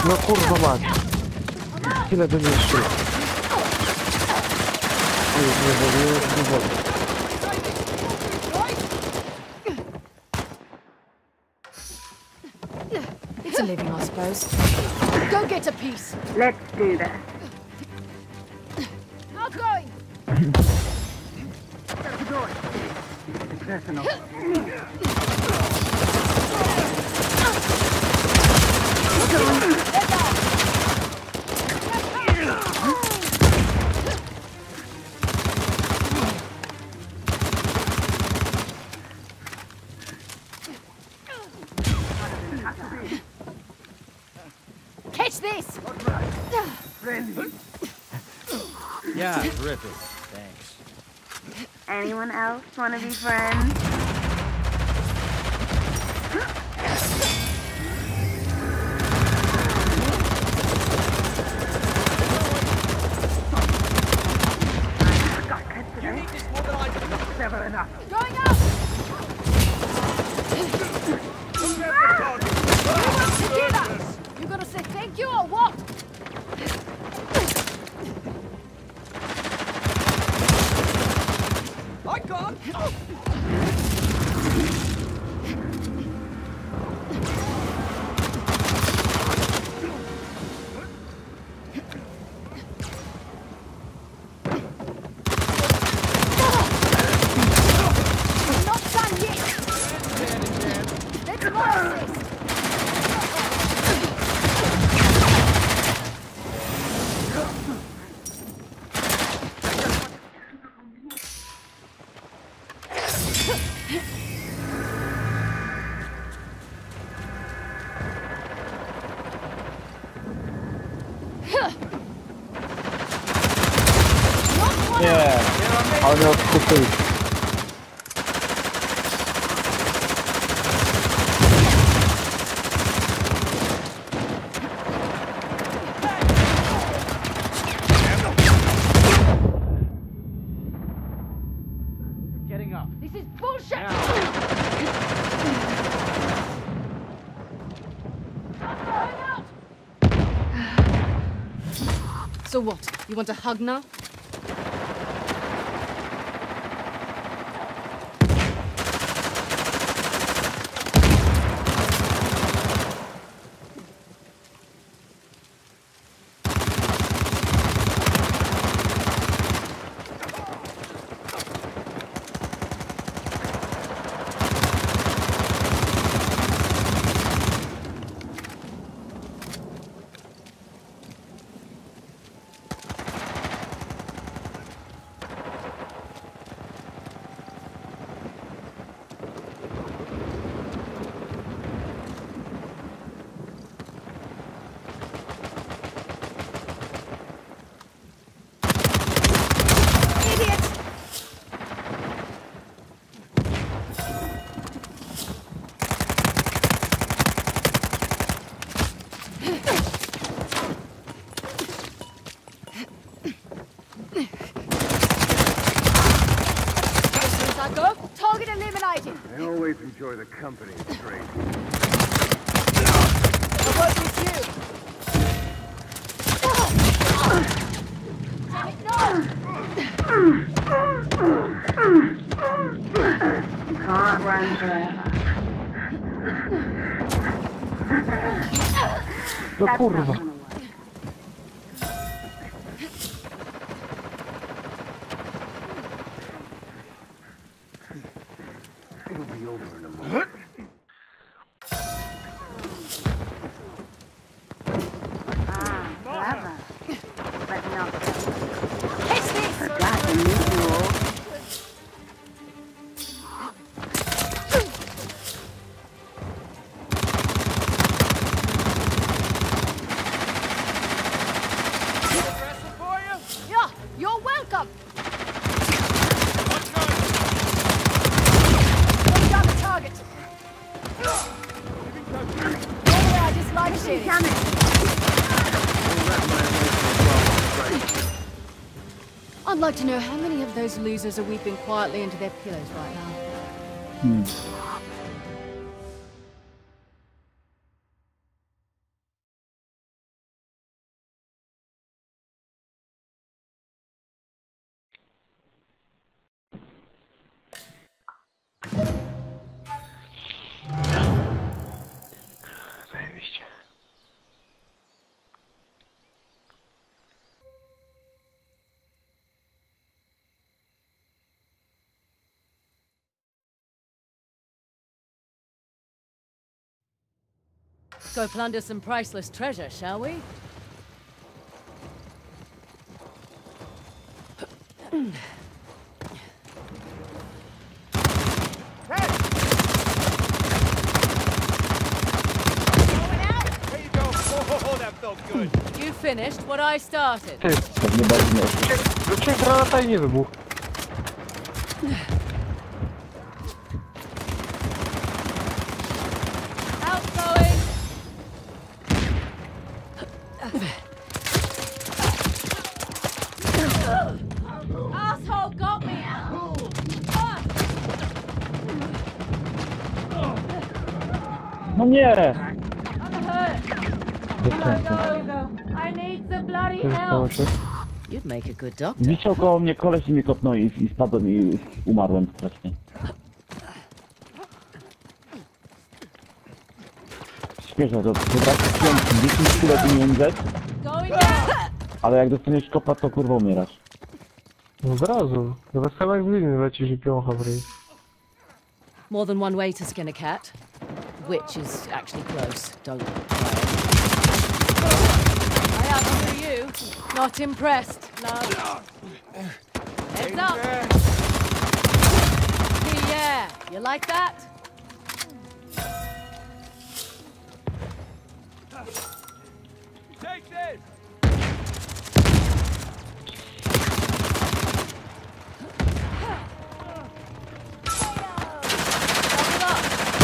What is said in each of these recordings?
No kurwa mać. Tyle bym jeszcze. Oj, nie woliłem, nie woliłem. It's a living, I suppose. Go get a piece. Let's do this. Outgoing. Shut the door. Personal. Catch this. Friendly. Yeah, terrific. Thanks. Anyone else want to be friends? You need this more than I do. Never enough. Going up. Tequila. You gonna say thank you or what? I can't. Not done yet. Let's roll this. Nie, ale odkupuj. Getting up. This is bullshit. So what? You want a hug now? Go. Target eliminated. I always enjoy the company of strangers. I'll work with you. Damn it, no! Can't run forever. No That's not kurwa. gonna work. It'll be over in a moment. Clever. But not so. Catch this! Forgot the mutual. Wrestle for you? Yeah, you're welcome. Let's go. Put down the target. Normally I dislike shooting. Damn it. I'd like to know how many of those losers are weeping quietly into their pillows right now. Go plunder some priceless treasure, shall we? There you go. Oh, that felt good. You finished what I started. Ty, Pewnie bardziej nie. rzuciłem granata i nie wybuchł. Outgoing. Asshole got me. No nie! I'm hurt. Go. I need the bloody To jest help. pomocy. You'd make a good doctor. Wisiał koło mnie koleś i mnie kopnął i spadłem i umarłem strasznie. Śmieszne to, potrafiłem 10 kg nie umrzeć, Going down. ale jak dostaniesz kopa, to kurwa umierasz. No od razu. Teraz chyba jak w linie lecisz i piącha w ryj. More than one way to skin a cat. Which is actually close. Don't try it. I outnumber you. Not impressed, love. Heads up. Yeah. You like that? Take this. Double up.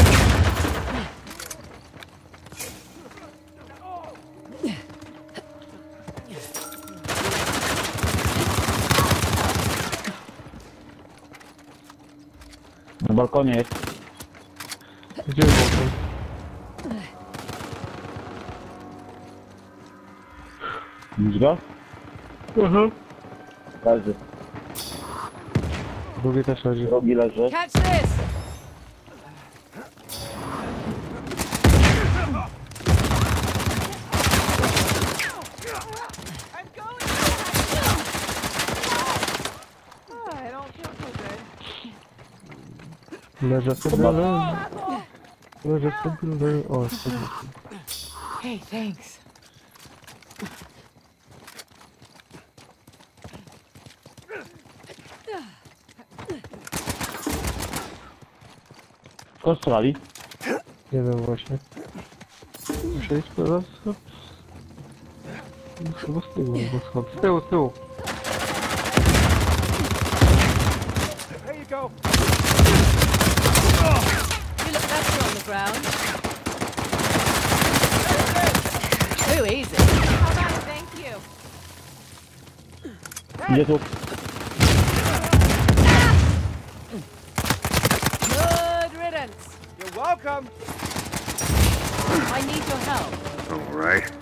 Na balkonie jest. Gdzie jest balkon? Widzisz go? Leży. Drugi też leży. Drugi leży. Catch this. Leżę sobie, leżę sobie, o, sobie. Hey, thanks. Skąd strzelali? Nie wiem właśnie. Muszę iść teraz. Chyba z tyłu, albo schod. Z tyłu, z tyłu. There you go. You look better on the ground. Too easy. Thank you. Gdzie tu? Good riddance. You're welcome. I need your help. All right.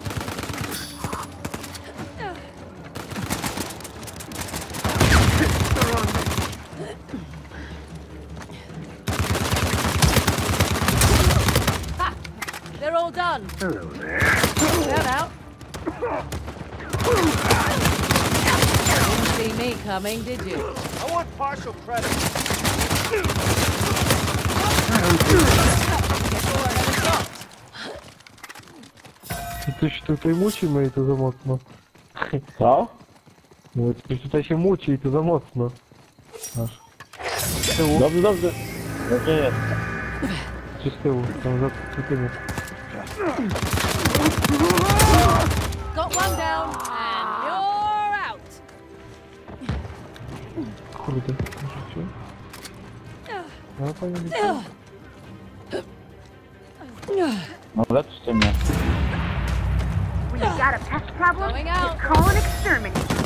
Ha! They're all done. Hello there. Down out. Didn't see me coming, did you? I want partial credit. Before I never stopped. I coś tutaj mucimy i to za mocno. Co? Mówię, coś tutaj się muci i to za mocno. Aż. Z tyłu, Dobrze, dobrze. Dobrze jest. czy z tyłu, tam za tymi. Got one down, and you're out. Kurde, rzucił. No fajnie widzę. No leczcie mnie. When you got a pest problem, Going out. just call an exterminator.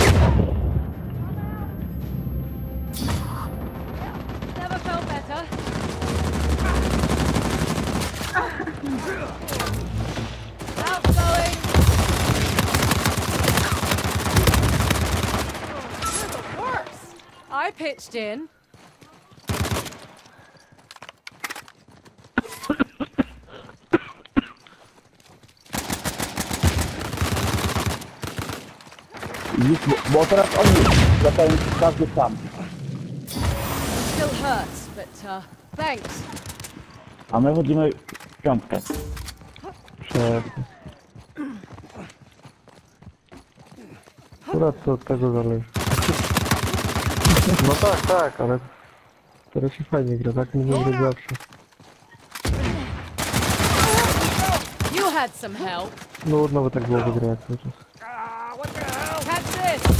Never felt better. Outgoing. You're the worst. I pitched in. Bo teraz oni latają każdy sam. Still hurts, but thanks. A my chodzimy w piątkę. jasne. Akurat to od tego zależy. No tak, ale teraz się fajnie gra, tak nie grać zawsze. You had some help. No nawet tak było wygrać cały czas. Ah, what the hell? Catch this.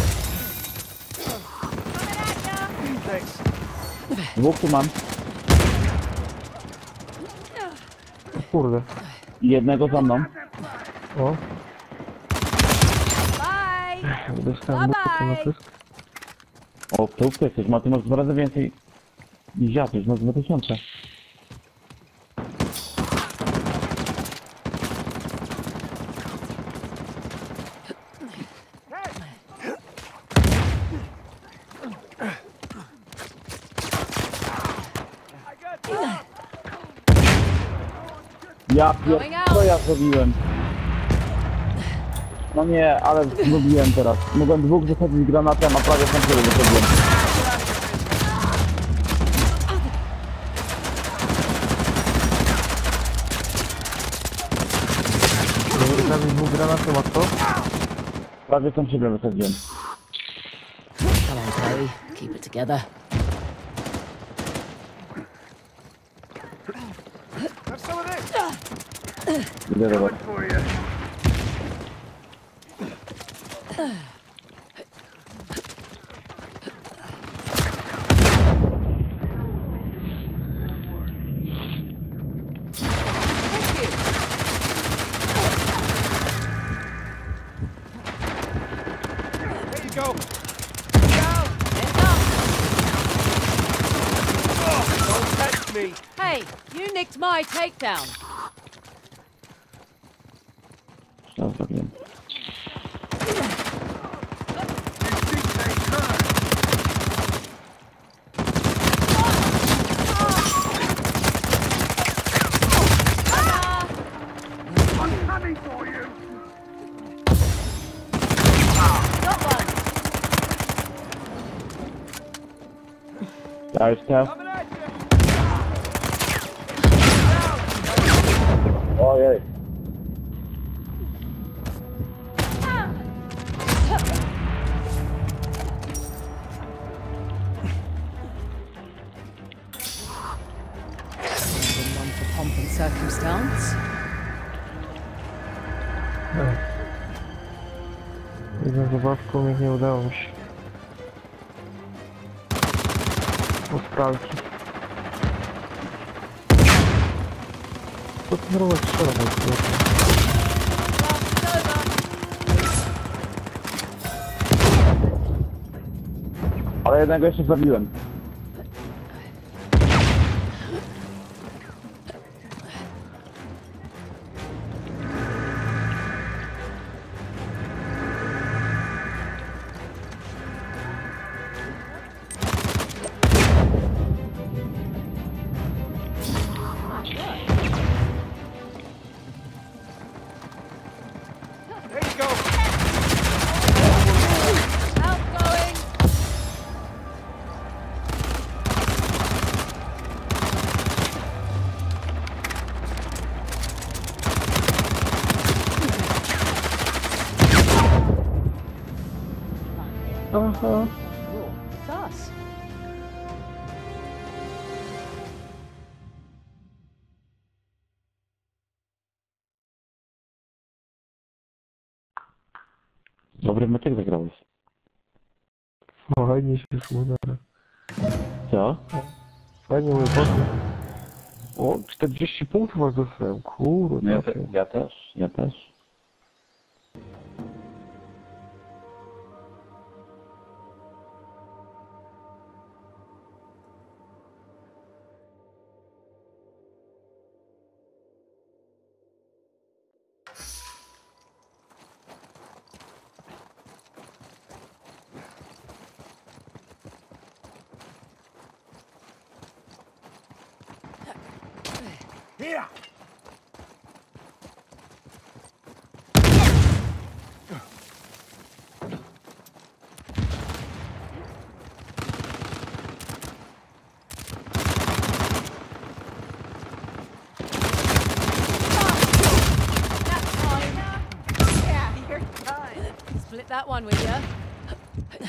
Thanks. Dwóch tu mam. Kurde. I jednego za mną. O, Bye. dostałem buty na wszystko. O, tu jesteś, ma ty masz 2 razy więcej niż ja, to już na 2000. Ja co ja zrobiłem? No nie, ale zgubiłem teraz. Mogłem dwóch wysadzić granatem, a prawie sam sobie wysadziłem. Zabić dwóch granatów, a co? Prawie sam siebie wysadziłem. Come on, Chloe. Keep it together. Have some of this. Idę do was. For you. There you go. Don't touch me. Hey, you nicked my takedown. Ja zrobiłem. I'm coming for you. Ja jestem. Coming at you. Ojej. One for pomp and circumstance. Jedną zabawką mi nie udało mi się. Sprawdź. Co ty robisz? Ale jednego jeszcze zabiłem. There you go. Outgoing. Aha. Sus. Dobry meczek zagrałeś. Fajnie się szło, dobra. Co? Fajnie mój poszło. O, 40 punktów aż dostałem, kurde. No takie. ja też. Here. that one with you.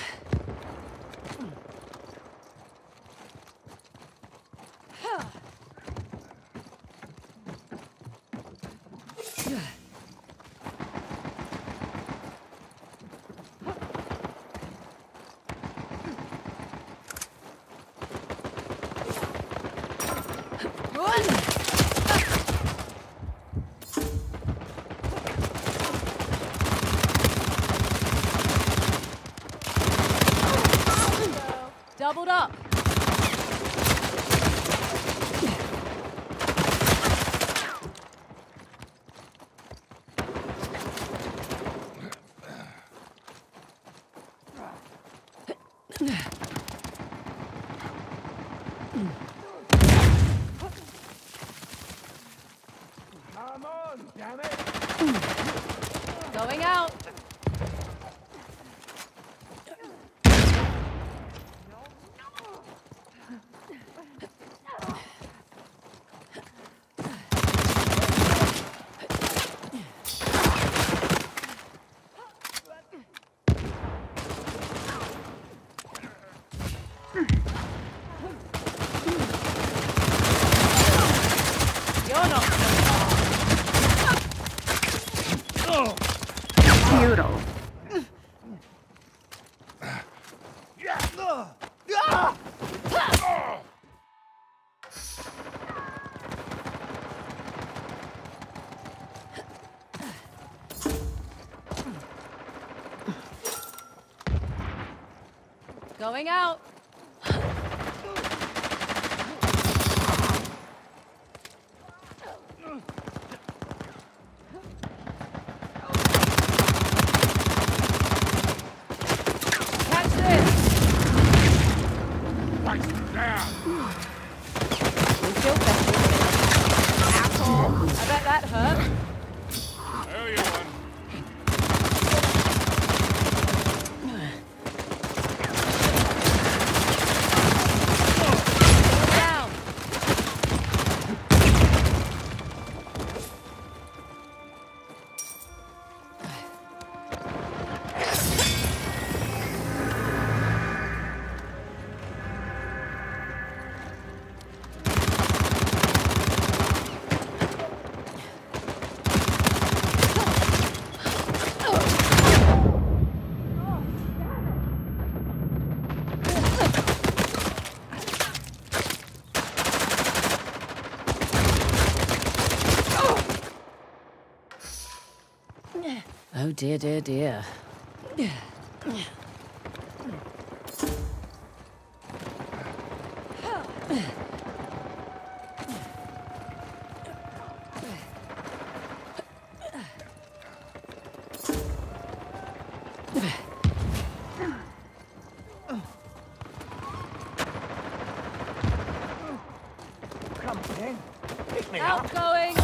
Doubled up. Come on, damn it! Going out. You're not. Futile. Going out. Catch this. Right down! We killed that asshole. I bet that hurt. There you one. Down. Oh dear, dear, dear. Come in. Pick me up. Outgoing.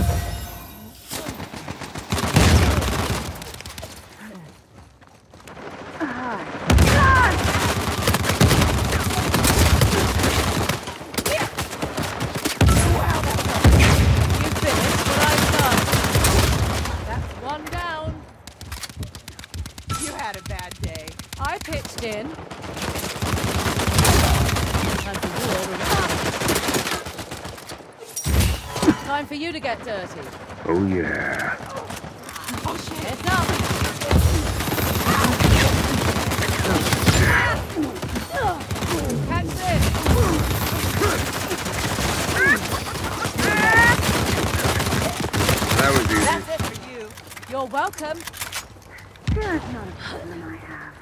You finished what I've done. That's one down. You had a bad day. I pitched in. Time for you all to Time for you to get dirty. Oh yeah. Heads up. Catch this. That was easy. That's it for you. You're welcome. There's not a problem I have.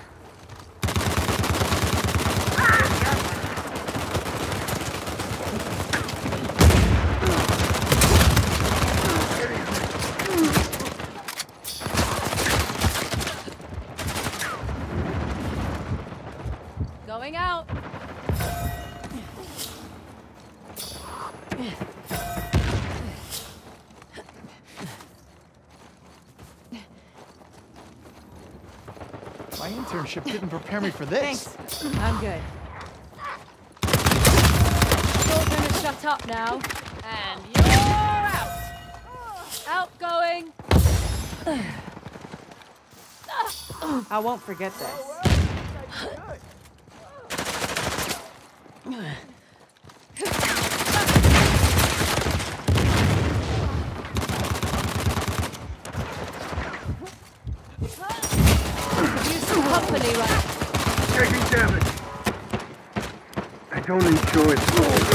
Going out. My internship didn't prepare me for this. Thanks. I'm good. You're gonna shut up now. And you're out. Outgoing. I won't forget this. Use some company, right? Taking damage. I don't enjoy it.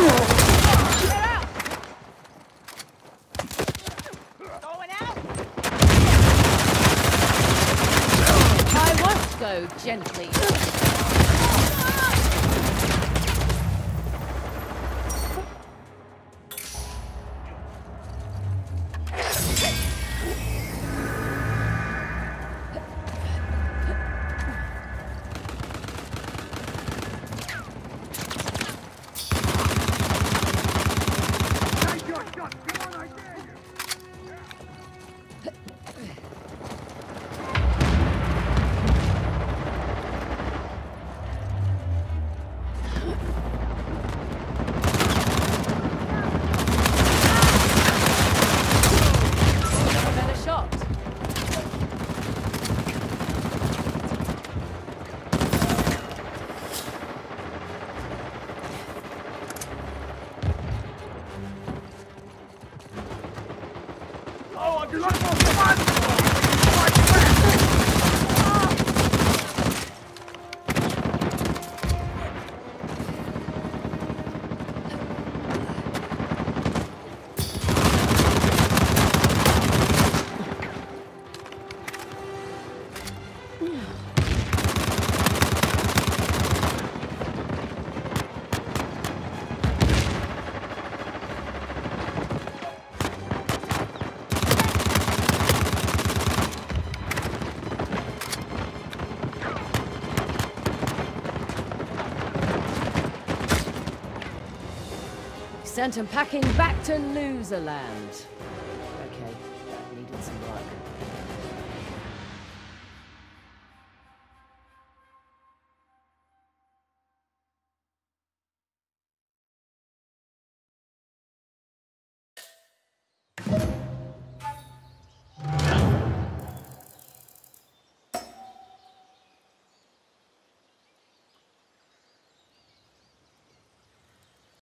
Going out. I won't go gently. Take your shot. Come on, I dare you. Better shot. Oh, I'm just come on. Sent him packing back to Loserland.